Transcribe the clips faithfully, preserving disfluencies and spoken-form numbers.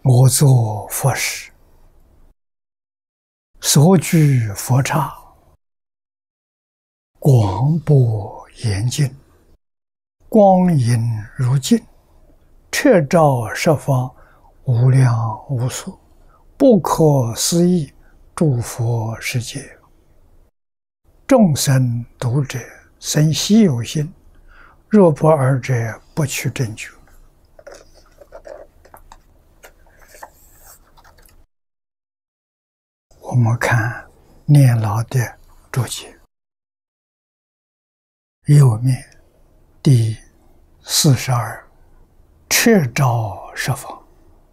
我作佛事，所居佛刹，广博严净，光影如镜，彻照十方，无量无数，不可思议诸佛世界。众生读者生希有心，若不尔者，不取正觉。我们看念老的注解，右面第四十二，彻照十方，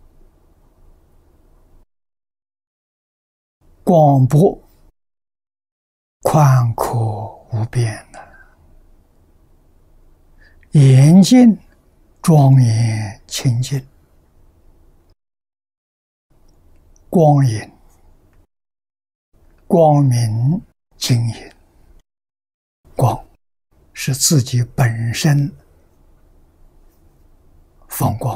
广博宽阔无边的，严净庄严清净，光影光明晶莹。光是自己本身放光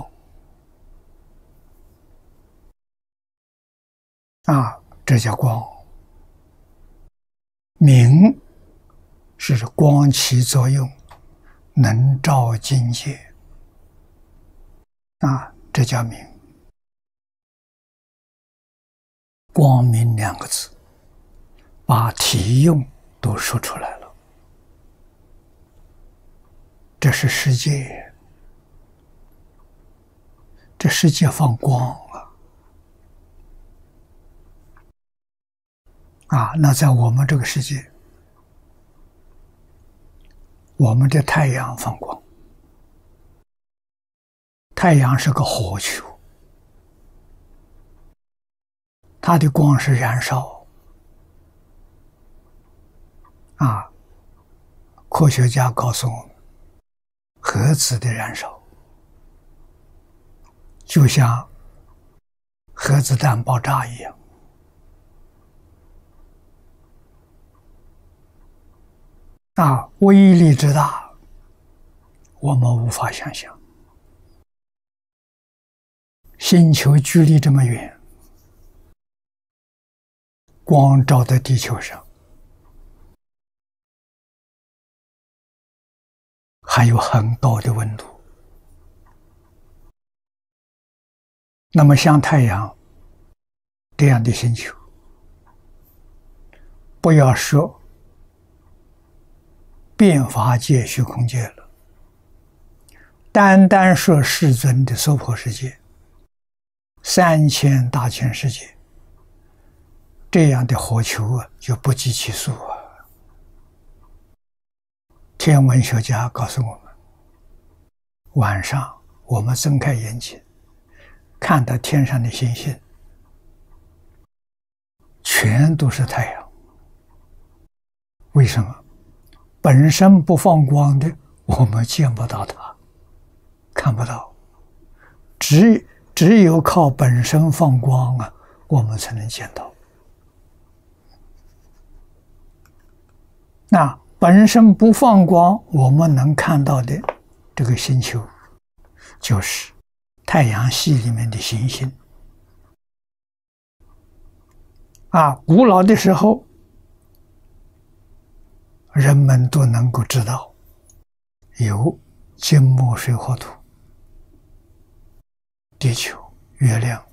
啊，这叫光。明是光起作用，能照境界啊，这叫明。光明两个字把体用都说出来了。这是世界，这世界放光啊！啊，那在我们这个世界，我们的太阳放光。太阳是个火球，它的光是燃烧啊。科学家告诉我们，核子的燃烧就像核子弹爆炸一样啊，威力之大，我们无法想象。星球距离这么远，光照在地球上，还有很高的温度。那么像太阳这样的星球，不要说变法界、虚空界了，单单说世尊的娑婆世界，三千大千世界，这样的火球啊，就不计其数啊。天文学家告诉我们，晚上我们睁开眼睛，看到天上的星星，全都是太阳。为什么？本身不放光的，我们见不到它，看不到。只只有靠本身放光啊，我们才能见到。那本身不放光，我们能看到的这个星球，就是太阳系里面的行星啊。古老的时候，人们都能够知道有金木水火土、地球、月亮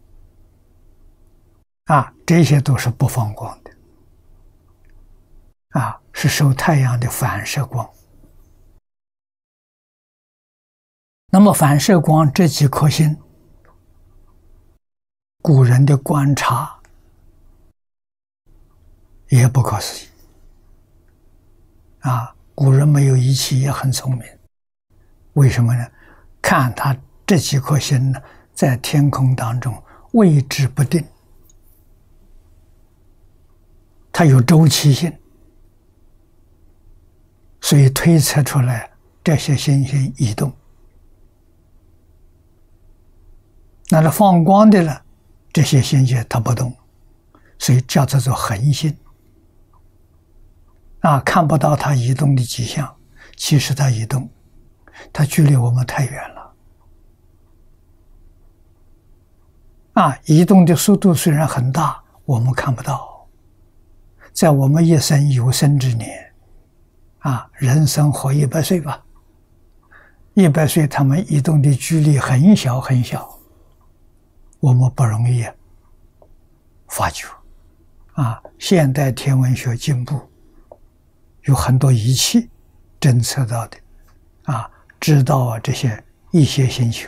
啊，这些都是不放光的啊，是受太阳的反射光。那么反射光这几颗星，古人的观察也不可思议啊！古人没有仪器也很聪明，为什么呢？看它这几颗星呢，在天空当中位置不定，它有周期性，所以推测出来这些星星移动。那它放光的呢，这些星星它不动，所以叫它做恒星啊，看不到它移动的迹象，其实它移动，它距离我们太远了啊，移动的速度虽然很大，我们看不到。在我们一生有生之年，啊，人生活一百岁吧，一百岁他们移动的距离很小很小，我们不容易发觉。啊，现代天文学进步，有很多仪器侦测到的，啊，知道啊这些一些星球，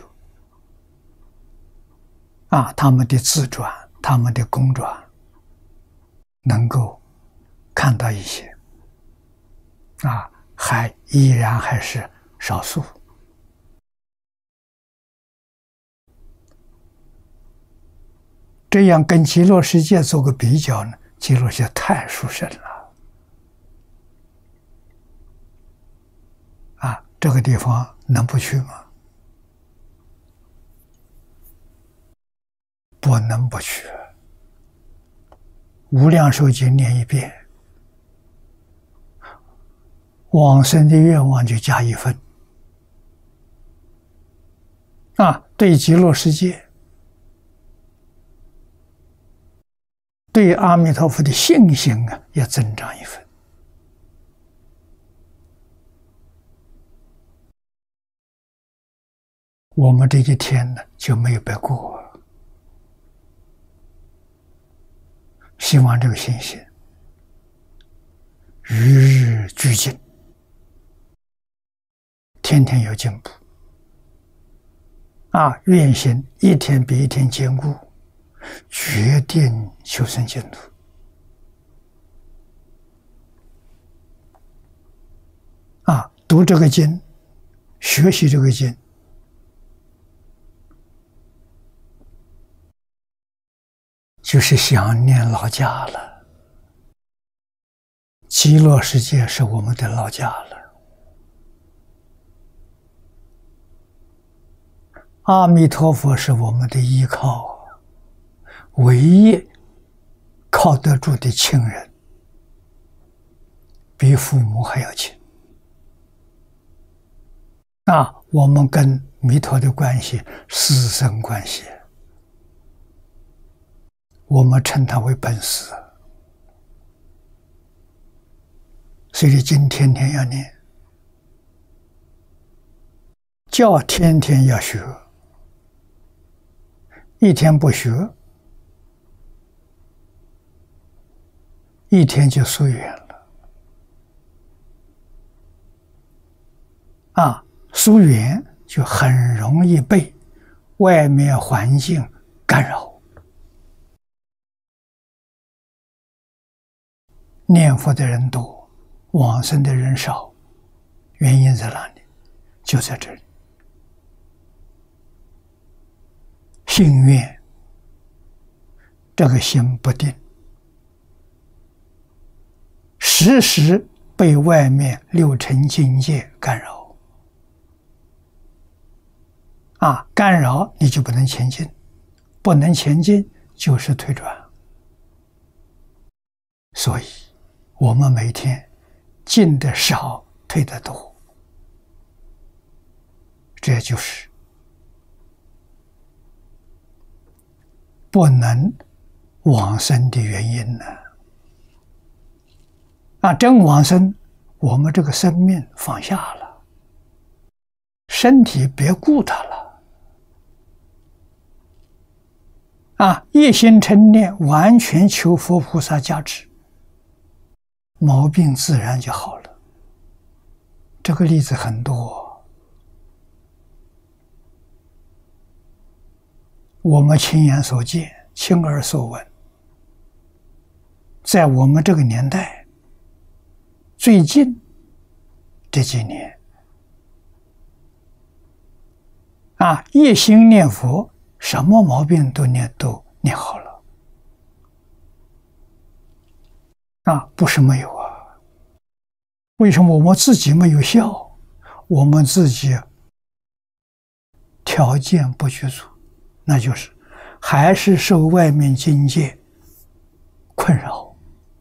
啊，他们的自转，他们的公转，能够看到一些，啊，还依然还是少数。这样跟极乐世界做个比较呢，极乐世界太殊胜了。啊，这个地方能不去吗？不能不去。无量寿经念一遍，往生的愿望就加一分。啊，对极乐世界，对阿弥陀佛的信心啊，也增长一分。我们这一天呢，就没有白过。希望这个信心与日俱进，天天有进步。啊，愿心一天比一天坚固，决定求生净土。啊，读这个经，学习这个经，就是想念老家了。极乐世界是我们的老家了。阿弥陀佛是我们的依靠，唯一靠得住的亲人，比父母还要亲。啊，我们跟弥陀的关系师生关系，我们称他为本师。所以经天天要念，教天天要学，一天不学，一天就疏远了。啊，疏远就很容易被外面环境干扰。念佛的人多，往生的人少，原因在哪里？就在这里。心愿，这个心不定，时时被外面六尘境界干扰。啊，干扰你就不能前进，不能前进就是退转。所以我们每天进的少，退的多，这就是不能往生的原因呢。啊，真往生，我们这个生命放下了，身体别顾它了，啊，一心称念，完全求佛菩萨加持，毛病自然就好了。这个例子很多，我们亲眼所见，亲耳所闻。在我们这个年代，最近这几年，啊，一心念佛，什么毛病都念都念好了。啊，不是没有啊。为什么我们自己没有效？我们自己条件不具足，那就是还是受外面境界困扰。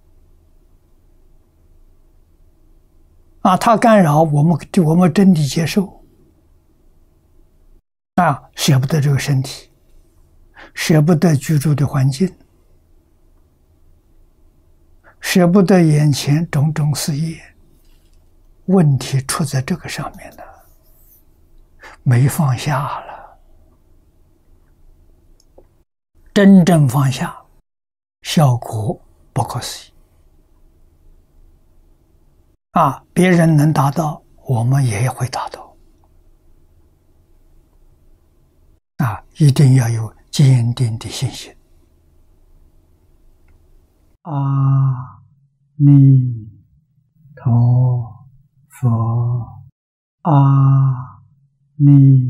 啊，他干扰我们，我们真的接受。啊，舍不得这个身体， 舍不得居住的环境，舍不得眼前种种事业，问题出在这个上面了，没放下了。真正放下，效果不可思议啊！别人能达到，我们也会达到啊！一定要有坚定的信心。阿弥陀佛，阿弥